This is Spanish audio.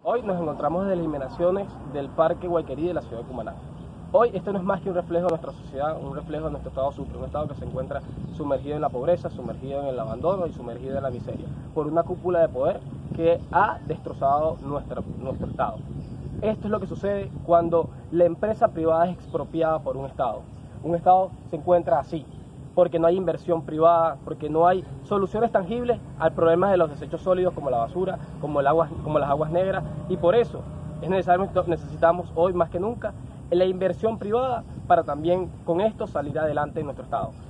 Hoy nos encontramos desde las inmediaciones del Parque Guayquerí de la ciudad de Cumaná. Hoy esto no es más que un reflejo de nuestra sociedad, un reflejo de nuestro estado sucre, un estado que se encuentra sumergido en la pobreza, sumergido en el abandono y sumergido en la miseria, por una cúpula de poder que ha destrozado nuestro estado. Esto es lo que sucede cuando la empresa privada es expropiada por un estado. Un estado se encuentra así, porque no hay inversión privada, porque no hay soluciones tangibles al problema de los desechos sólidos como la basura, como las aguas negras, y por eso es necesario, necesitamos hoy más que nunca la inversión privada para también con esto salir adelante en nuestro estado.